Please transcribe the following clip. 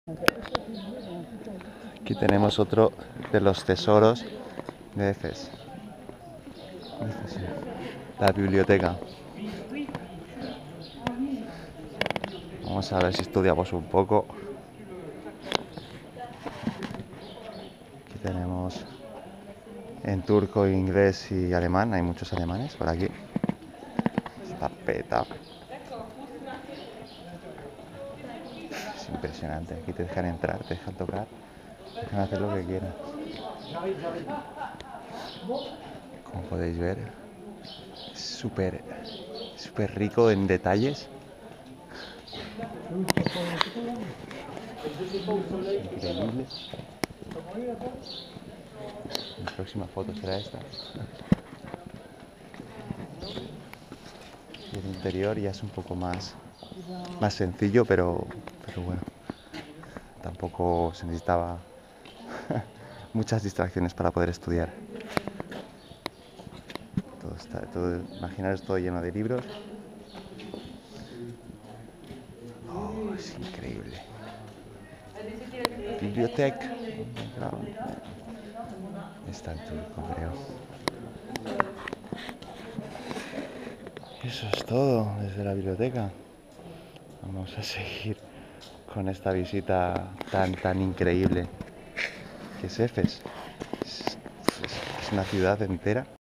Aquí tenemos otro de los tesoros de Efes. La biblioteca. Vamos a ver si estudiamos un poco. Aquí tenemos en turco, inglés y alemán. Hay muchos alemanes por aquí. Está petado. Es impresionante. Aquí te dejan entrar, te dejan tocar, te dejan hacer lo que quieras. Como podéis ver, es súper rico en detalles. Increíble. Mi próxima foto será esta. Y el interior ya es un poco más sencillo, pero bueno, tampoco se necesitaba muchas distracciones para poder estudiar. Imaginaros todo lleno de libros. Oh, es increíble. Biblioteca. Está en turco, creo. Eso es todo desde la biblioteca. Vamos a seguir con esta visita tan increíble que es Efes. Es una ciudad entera.